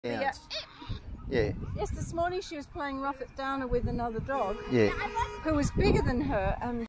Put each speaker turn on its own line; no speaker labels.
Yeah.
Yeah.
Yes, this morning she was playing rough it downer with another dog.
Yeah.
Who was bigger than her, and